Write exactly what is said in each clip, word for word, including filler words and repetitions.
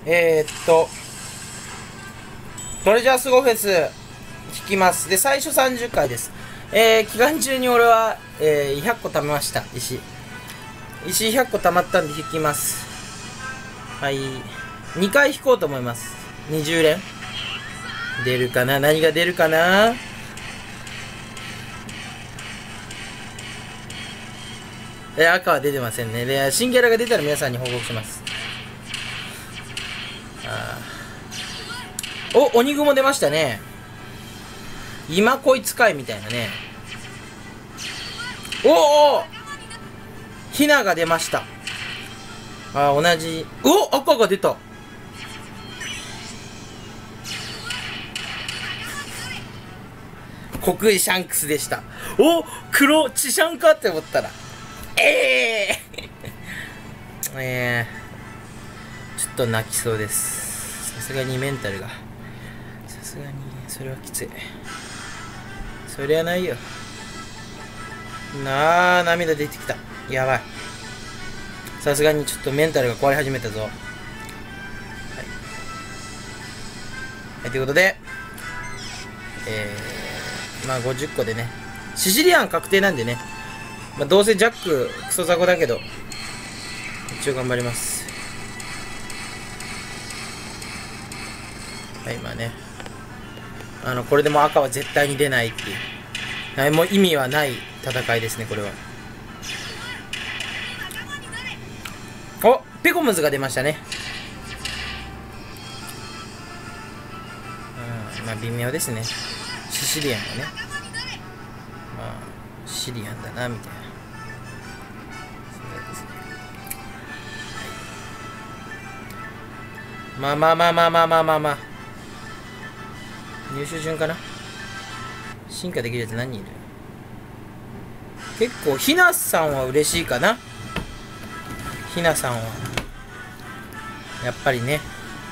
えー、っと、トレジャースゴフェス引きます。で、最初さんじゅっかいです。えー、期間中に俺は、えー、ひゃっこ貯めました、石。石ひゃっこ貯まったんで引きます。はい。にかい引こうと思います。にじゅう連。出るかな？何が出るかな？え、赤は出てませんね。で、新キャラが出たら皆さんに報告します。あお、鬼雲出ましたね。今こいつかいみたいなね。おおヒナが出ました。あ、同じ。お赤が出た。黒いシャンクスでした。お黒チシャンかって思ったら。ええー、えー、ちょっと泣きそうです。さすがにメンタルが。さすがに、それはきつい。そりゃないよ。なあ、涙出てきた。やばい。さすがにちょっとメンタルが壊れ始めたぞ。はい。はい、ということで、えー、まあごじゅっこでね、シシリアン確定なんでね、まあどうせジャッククソザコだけど、一応頑張ります。はい、まあね、あの、これでも赤は絶対に出ないっていう、何も意味はない戦いですね、これは。おペコムズが出ましたね。うん、まあ微妙ですね。シシリアンがね。まあ、シリアンだな、みたいな。そうですね。まあまあまあまあまあまあまあまあ。入手順かな。進化できるやつ何人いる？結構、ひなさんは嬉しいかな。ひなさんは。やっぱりね。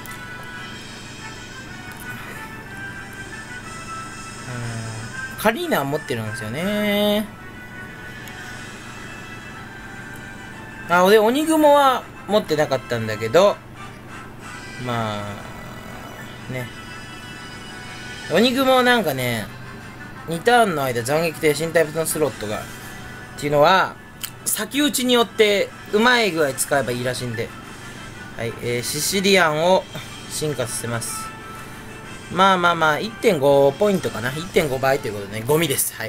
うん。カリーナ持ってるんですよね。あ、で、鬼雲は持ってなかったんだけど、まあ、ね。鬼雲はなんかね、にターンの間斬撃で新タイプのスロットが、っていうのは、先打ちによってうまい具合使えばいいらしいんで、はい、えー、シシリアンを進化させます。まあまあまあ、いってんご ポイントかな。いってんご 倍ということでね、ゴミです。はい。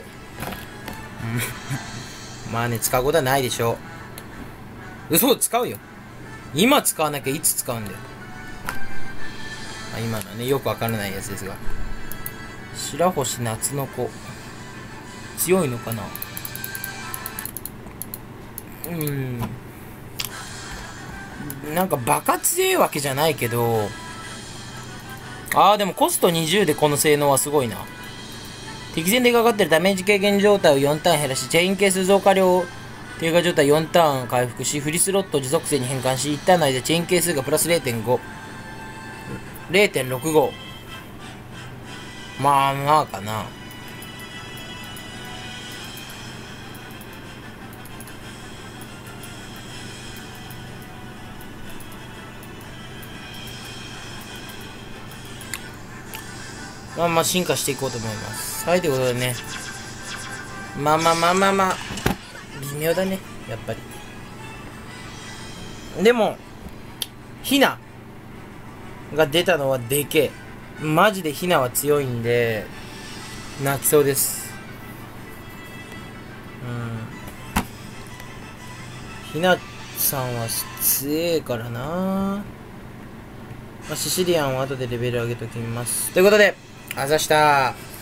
まあね、使うことはないでしょう。嘘、使うよ。今使わなきゃいつ使うんだよ。まあ、今のはね、よくわからないやつですが。白星夏の子。強いのかな？うーん。なんかバカ強いわけじゃないけど、ああ、でもコストにじゅうでこの性能はすごいな。敵戦でかかってるダメージ軽減状態をよんターン減らし、チェインケース増加量低下状態よんターン回復し、フリスロットを持続性に変換し、いちターン内でチェイン係数がプラス れいてんご。れいてんろくご。まあまあかな。まあまあ進化していこうと思います。はい、ということでね。まあまあまあまあまあ、微妙だね、やっぱり。でも、ヒナが出たのはでけえ。マジでヒナは強いんで、泣きそうです。うん。ヒナさんは強えからな。まあ、シシリアンは後でレベル上げときます。ということで、あざしたー。